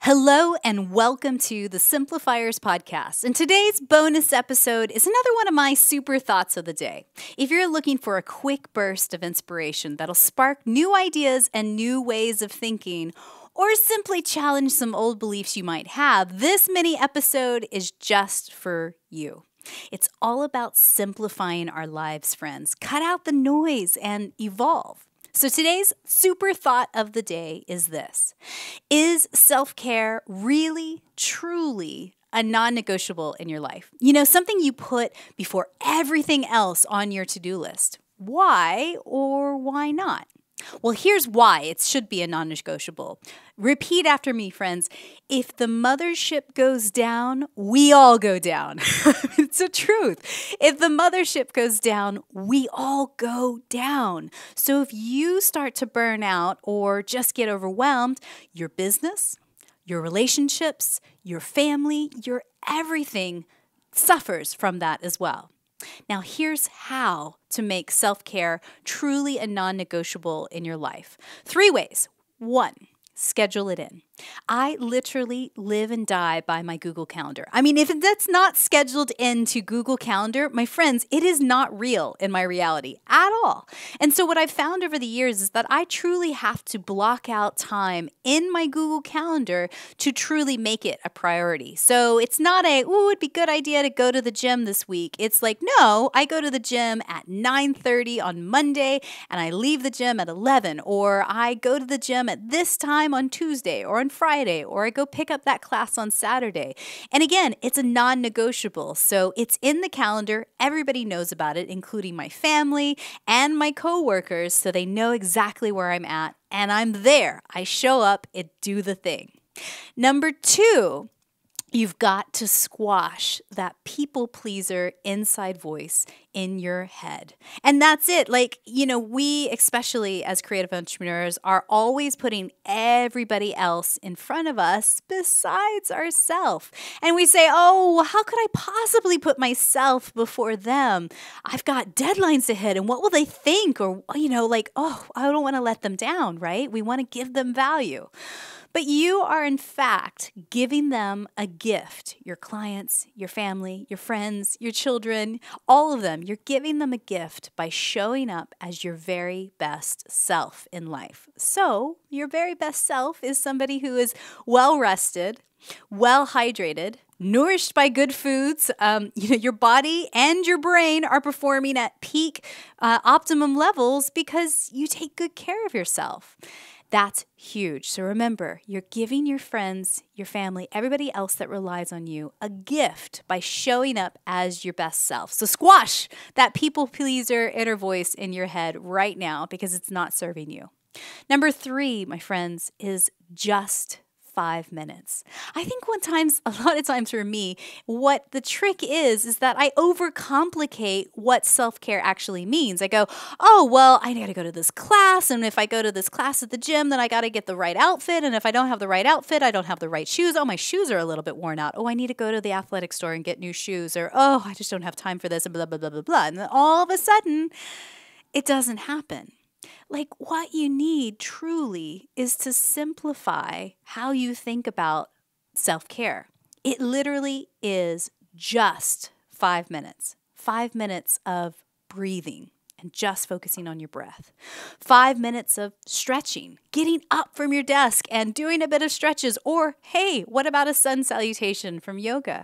Hello and welcome to the Simplifiers podcast. And today's bonus episode is another one of my super thoughts of the day. If you're looking for a quick burst of inspiration that'll spark new ideas and new ways of thinking, or simply challenge some old beliefs you might have, this mini episode is just for you. It's all about simplifying our lives, friends. Cut out the noise and evolve. So today's super thought of the day is this. Is self-care really, truly a non-negotiable in your life? You know, something you put before everything else on your to-do list. Why or why not? Well, here's why it should be a non-negotiable. Repeat after me, friends. If the mothership goes down, we all go down. It's the truth. If the mothership goes down, we all go down. So if you start to burn out or just get overwhelmed, your business, your relationships, your family, your everything suffers from that as well. Now, here's how to make self-care truly a non-negotiable in your life. 3 ways. 1, schedule it in. I literally live and die by my Google Calendar. I mean, if that's not scheduled into Google Calendar, my friends, it is not real in my reality at all. And so what I've found over the years is that I truly have to block out time in my Google Calendar to truly make it a priority. So it's not it'd be a good idea to go to the gym this week. It's like, no, I go to the gym at 9:30 on Monday and I leave the gym at 11, or I go to the gym at this time on Tuesday or on Friday, or I go pick up that class on Saturday. And again, it's a non-negotiable. So it's in the calendar. Everybody knows about it, including my family and my coworkers, so they know exactly where I'm at. And I'm there. I show up and do the thing. Number 2, you've got to squash that people pleaser inside voice in your head. And that's it. Like, you know, we, especially as creative entrepreneurs, are always putting everybody else in front of us besides ourselves. And we say, oh, how could I possibly put myself before them? I've got deadlines to hit, and what will they think? Or, you know, like, oh, I don't want to let them down, right? We want to give them value. But you are, in fact, giving them a gift. Your clients, your family, your friends, your children, all of them. You're giving them a gift by showing up as your very best self in life. So your very best self is somebody who is well-rested, well-hydrated, nourished by good foods. Your body and your brain are performing at peak optimum levels because you take good care of yourself. That's huge. So remember, you're giving your friends, your family, everybody else that relies on you a gift by showing up as your best self. So squash that people pleaser inner voice in your head right now because it's not serving you. Number 3, my friends, is just 5 minutes. I think a lot of times for me, what the trick is that I overcomplicate what self-care actually means. I go, oh, well, I got to go to this class. And if I go to this class at the gym, then I got to get the right outfit. And if I don't have the right outfit, I don't have the right shoes. Oh, my shoes are a little bit worn out. Oh, I need to go to the athletic store and get new shoes. Or, oh, I just don't have time for this and blah, blah, blah, blah, blah. And then all of a sudden, it doesn't happen. Like, what you need truly is to simplify how you think about self-care. It literally is just 5 minutes. 5 minutes of breathing and just focusing on your breath. 5 minutes of stretching, getting up from your desk and doing a bit of stretches. Or, hey, what about a sun salutation from yoga?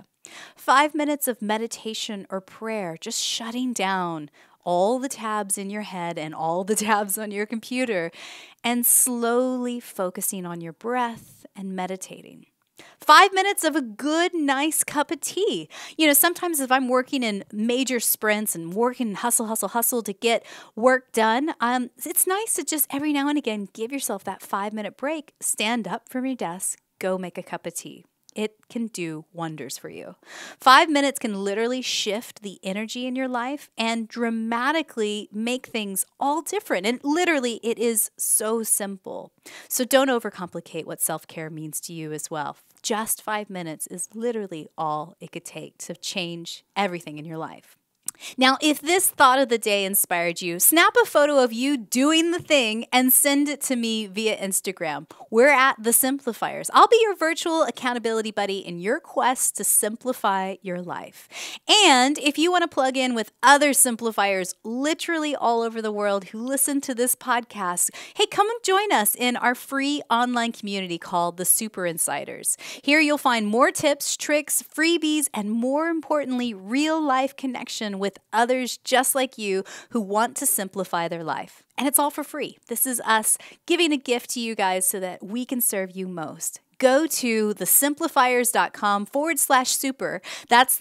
5 minutes of meditation or prayer, just shutting down all the tabs in your head and all the tabs on your computer and slowly focusing on your breath and meditating. 5 minutes of a good, nice cup of tea. You know, sometimes if I'm working in major sprints and working hustle to get work done, it's nice to just every now and again give yourself that 5-minute break, stand up from your desk, go make a cup of tea. It can do wonders for you. 5 minutes can literally shift the energy in your life and dramatically make things all different. And literally, it is so simple. So don't overcomplicate what self-care means to you as well. Just 5 minutes is literally all it could take to change everything in your life. Now, if this thought of the day inspired you, snap a photo of you doing the thing and send it to me via Instagram. We're at The Simplifiers. I'll be your virtual accountability buddy in your quest to simplify your life. And if you want to plug in with other simplifiers literally all over the world who listen to this podcast, hey, come and join us in our free online community called the Super Insiders. Here you'll find more tips, tricks, freebies, and more importantly, real life connection with others just like you who want to simplify their life. And it's all for free. This is us giving a gift to you guys so that we can serve you most. Go to thesimplifiers.com/super. That's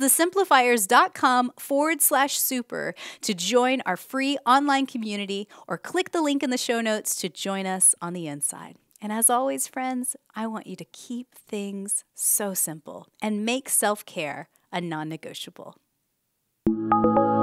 thesimplifiers.com/super to join our free online community, or click the link in the show notes to join us on the inside. And as always, friends, I want you to keep things so simple and make self-care a non-negotiable.